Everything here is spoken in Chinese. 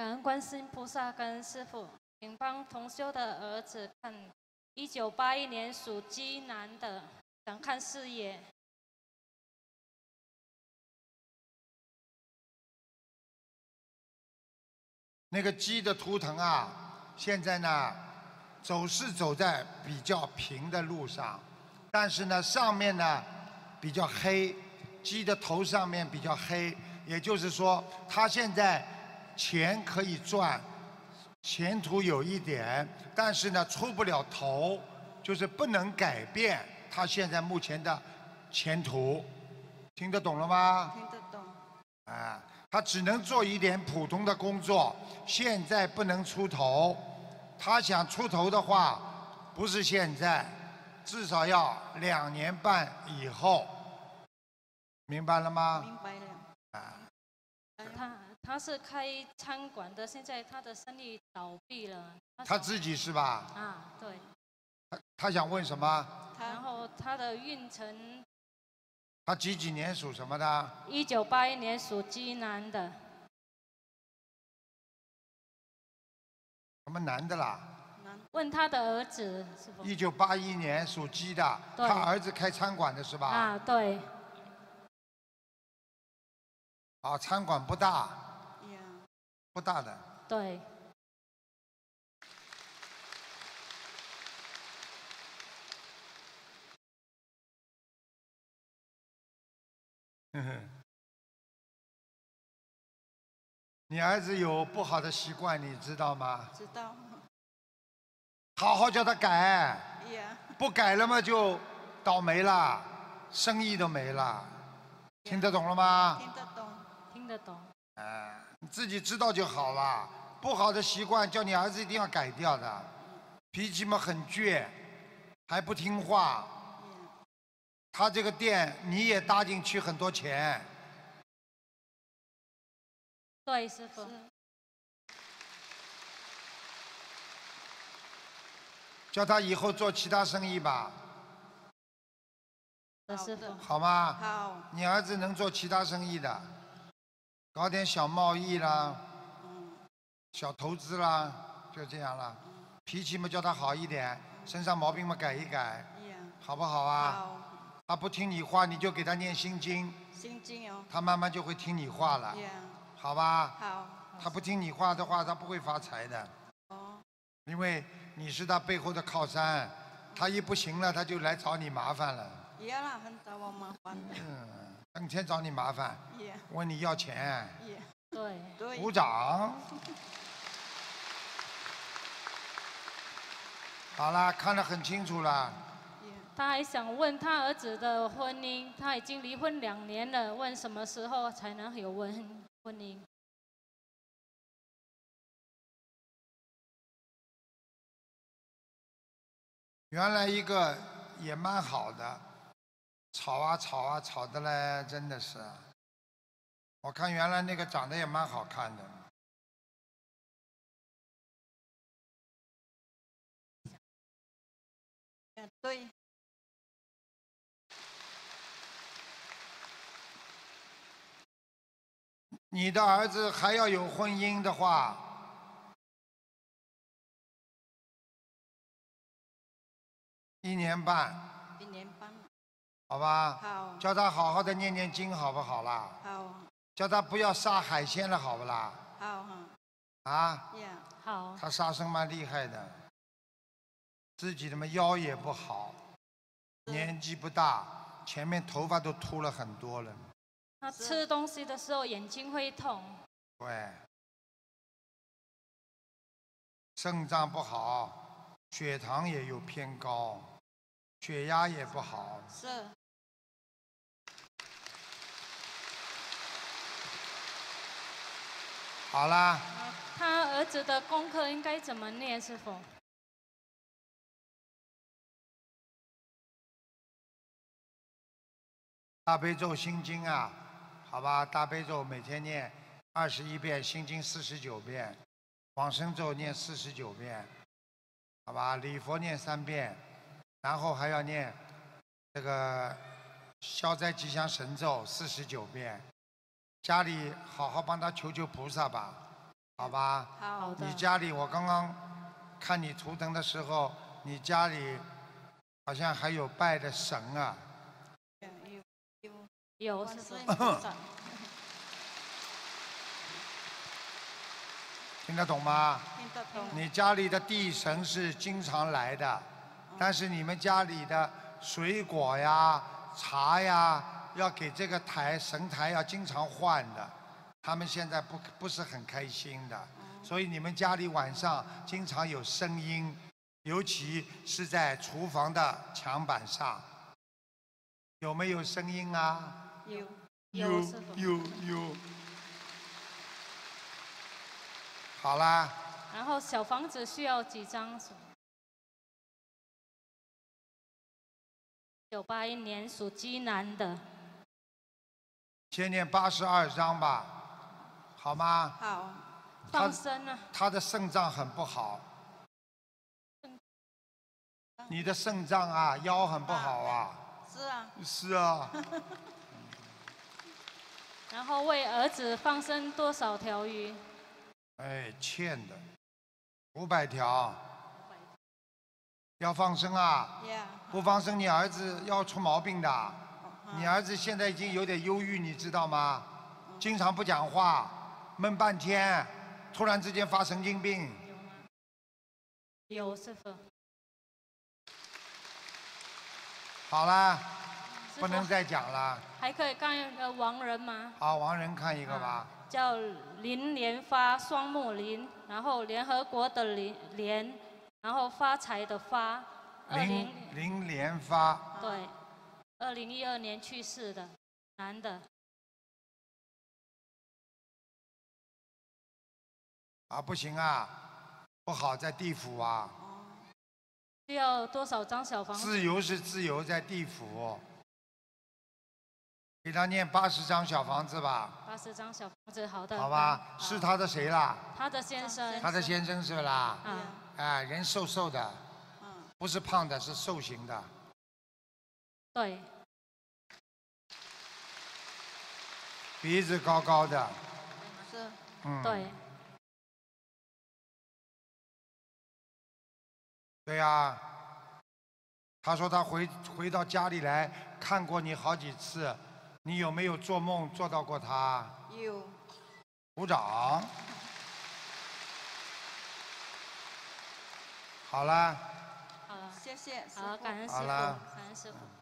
感恩观世音菩萨，感恩师父，请帮同修的儿子看1981年属鸡男的，想看事业。 那个鸡的图腾啊，现在呢，走是走在比较平的路上，但是呢，上面呢比较黑，鸡的头上面比较黑，也就是说，他现在钱可以赚，前途有一点，但是呢，出不了头，就是不能改变他现在目前的前途，听得懂了吗？ 听得懂。 啊，他只能做一点普通的工作，现在不能出头。他想出头的话，不是现在，至少要2年半以后，明白了吗？ 明白了。 啊， 他是开餐馆的，现在他的生意倒闭了。 他自己是吧？ 啊，对。 他想问什么？ 然后他的运程。 他几年属什么的 ？1981年属鸡男的。 什么男的啦？ 问他的儿子是否 ？1981年属鸡的，他儿子开餐馆的是吧？ 啊，对。 啊，餐馆不大。不大的。 对。 你儿子有不好的习惯，你知道吗？ 知道。 好好叫他改。 呀。 不改了嘛就倒霉了，生意都没了。听得懂了吗？ 听得懂。 听得懂。 你自己知道就好了。不好的习惯叫你儿子一定要改掉的。脾气嘛很倔，还不听话。他这个店你也搭进去很多钱。 对，师父。 叫他以后做其他生意吧。 师父。 好吗？ 好。 你儿子能做其他生意的，搞点小贸易啦，小投资啦，就这样了。脾气嘛叫他好一点，身上毛病嘛改一改，好不好啊？ 好。 他不听你话，你就给他念心经。 心经哦。 他慢慢就会听你话了。好吧？ 好。 他不听你话的话，他不会发财的。因为你是他背后的靠山，他一不行了，他就来找你麻烦了。 啦，很找我麻烦。 整天找你麻烦，问你要钱。 对。 鼓掌。好了，看得很清楚了。 他还想问他儿子的婚姻，他已经离婚2年了，问什么时候才能有婚姻？ 原来一个也蛮好的，吵啊吵啊吵的嘞，真的是。我看原来那个长得也蛮好看的。 对。 你的儿子还要有婚姻的话，1年半。 1年半。 好吧。 好。 叫他好好的念念经，好不好啦？ 好。 叫他不要杀海鲜了，好不啦？ 好。 啊？ 好。 他杀生蛮厉害的，自己的嘛腰也不好，年纪不大，前面头发都秃了很多了。 他吃东西的时候眼睛会痛。 对。肾脏不好，血糖也有偏高，血压也不好。 是。 好啦。 他儿子的功课应该怎么念，师父？ 大悲咒心经啊，好吧，大悲咒每天念21遍，心经49遍，往生咒念49遍，好吧，礼佛念3遍，然后还要念这个消灾吉祥神咒49遍，家里好好帮他求求菩萨吧， 好吧？ 好的你家里我刚刚看你图腾的时候，你家里好像还有拜的神啊。 有师傅观世音。菩萨。 听得懂吗？ 听得懂。 你家里的地神是经常来的，但是你们家里的水果呀、茶呀，要给这个神台要经常换的，他们现在不是很开心的，所以你们家里晚上经常有声音，尤其是在厨房的墙板上，有没有声音啊？ 有师傅。 有。好啦。 然后小房子需要几张？1981年属鸡男的。 先念82章吧，好吗？ 好。 放生啊。 他的肾脏很不好。你的肾脏啊，腰很不好啊。 是啊。 是啊。 然后为儿子放生多少条鱼？ 哎，欠的500条。要放生啊！不放生，你儿子要出毛病的。你儿子现在已经有点忧郁，你知道吗？经常不讲话，闷半天，突然之间发神经病。 有师傅。 好了，不能再讲了。 还可以看一个亡人吗？ 好，亡人看一个吧。 叫林莲发，双木林，然后联合国的联，然后发财的发。 林莲发。 对，2012年去世的，男的。 啊，不行啊，不好，在地府啊。 需要多少张小房子？ 自由是自由，在地府。给他念80张小房子吧。 80张小房子，好的。 好吧，是他的谁啦？ 他的先生。 他的先生是不啦？ 啊。 哎，人瘦瘦的，不是胖的，是瘦型的。 对。 鼻子高高的。 是。 对。 对呀。他说他回到家里来看过你好几次。你有没有做梦做到过他？ 有。 鼓掌。好了。 好了。 谢谢师傅。 好，感恩师傅， 好了。 感恩师傅。